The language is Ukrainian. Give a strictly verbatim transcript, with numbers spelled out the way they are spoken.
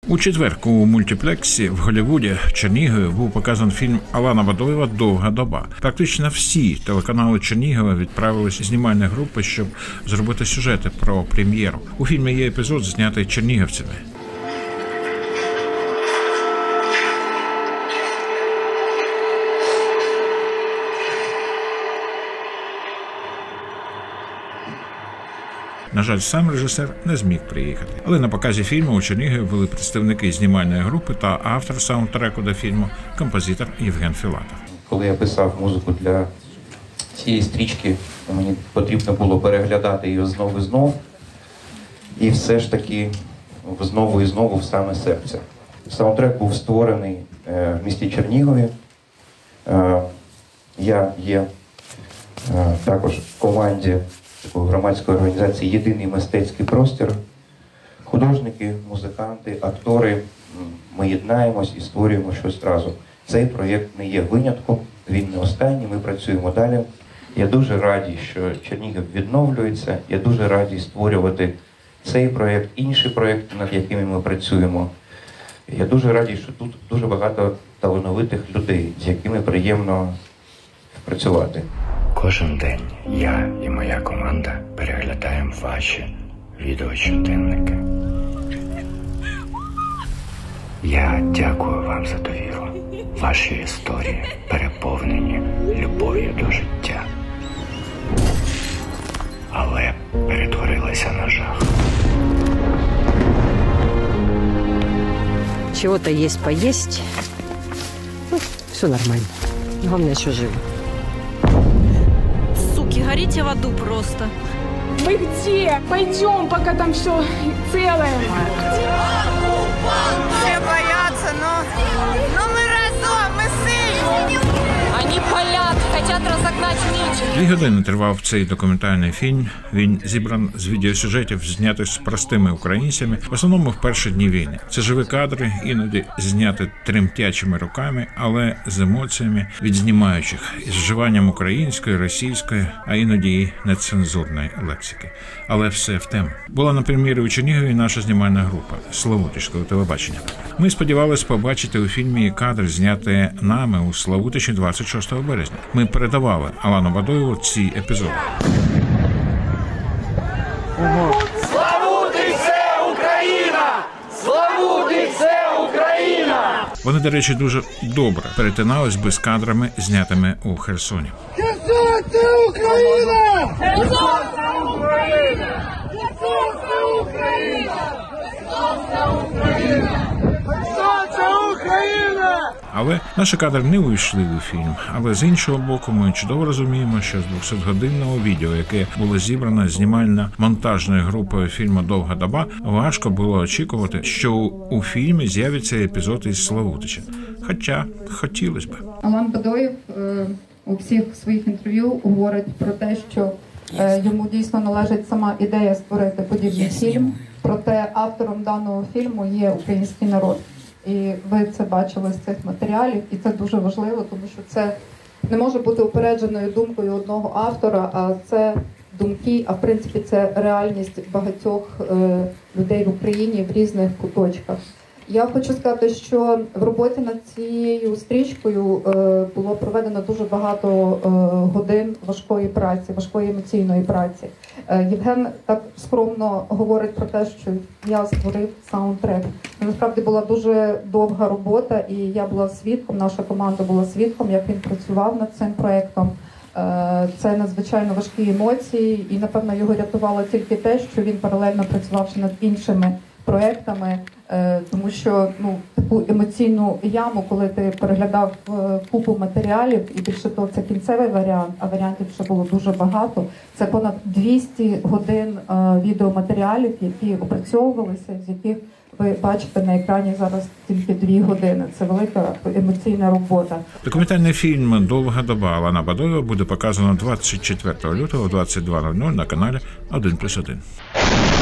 У четвер у мультиплексі в Голлівуді в Чернігові був показаний фільм Алана Бадоєва «Довга доба». Практично всі телеканали Чернігова відправились знімальні групи, щоб зробити сюжети про прем'єру. У фільмі є епізод, знятий чернігівцями. На жаль, сам режисер не зміг приїхати. Але на показі фільму у Чернігові були представники знімальної групи та автор саундтреку до фільму – композитор Євген Філатов. Коли я писав музику для цієї стрічки, мені потрібно було переглядати її знову і знову. І все ж таки знову і знову в саме серце. Саундтрек був створений в місті Чернігові. Я є також в команді громадської організації «Єдиний мистецький простір». Художники, музиканти, актори, ми єднаємось і створюємо щось разом. Цей проєкт не є винятком, він не останній, ми працюємо далі. Я дуже радий, що Чернігів відновлюється, я дуже радий створювати цей проєкт, інші проєкти, над якими ми працюємо. Я дуже радий, що тут дуже багато талановитих людей, з якими приємно працювати. Кожен день я і моя команда переглядаємо ваші відеощоденники. Я дякую вам за довіру. Ваші історії переповнені любов'ю до життя. Але перетворилися на жах. Чего-то есть поесть. Ну, все нормально. Главное, что живы. Горите в аду просто. Мы где? Пойдем, пока там все целое. Все боятся, но, но мы разом, мы сильные. Они палят, хотят разогнать меч. Дві години тривав цей документальний фільм. Він зібран з відеосюжетів, знятих з простими українцями, в основному в перші дні війни. Це живі кадри, іноді зняті тремтячими руками, але з емоціями від знімаючих, із вживанням української, російської, а іноді і нецензурної лексики. Але все в тему. Була на прем'єрі у Чернігові наша знімальна група Славутичського телебачення. Ми сподівалися побачити у фільмі кадри, зняті нами у Славутичі двадцять шостого березня. Ми передавали Алану Бадоєву ці епізоди. Славутич – це Україна! Славутич – це Україна! Вони, до речі, дуже добре перетинались би з кадрами, знятими у Херсоні. Херсон – це Україна! Херсон – це Україна! Херсон – це Україна! Херсон – це Україна! Херсон – це Україна! Але наші кадри не увійшли у фільм. Але з іншого боку, ми чудово розуміємо, що з двохсотгодинного відео, яке було зібрано знімально-монтажною групою фільму «Довга доба», важко було очікувати, що у фільмі з'явиться епізод із Славутича. Хоча хотілося б. Алан Бадоєв у всіх своїх інтерв'ю говорить про те, що йому дійсно належить сама ідея створити подібний фільм. Проте автором даного фільму є український народ. І ви це бачили з цих матеріалів, і це дуже важливо, тому що це не може бути упередженою думкою одного автора, а це думки, а в принципі це реальність багатьох е, людей в Україні в різних куточках. Я хочу сказати, що в роботі над цією стрічкою е, було проведено дуже багато е, годин важкої праці, важкої емоційної праці. Е, Євген так скромно говорить про те, що я створив саундтрек. Насправді була дуже довга робота, і я була свідком, наша команда була свідком, як він працював над цим проєктом. Е, це надзвичайно важкі емоції, і, напевно, його рятувало тільки те, що він паралельно працював ще над іншими проєктами, тому що ну, таку емоційну яму, коли ти переглядав купу матеріалів, і більше того, це кінцевий варіант, а варіантів ще було дуже багато. Це понад двісті годин відеоматеріалів, які опрацьовувалися, з яких ви бачите на екрані зараз тільки дві години. Це велика емоційна робота. Документальний фільм «Довга доба» Алана Бадоєва буде показано двадцять четвертого лютого о двадцять два нуль нуль на каналі один плюс один.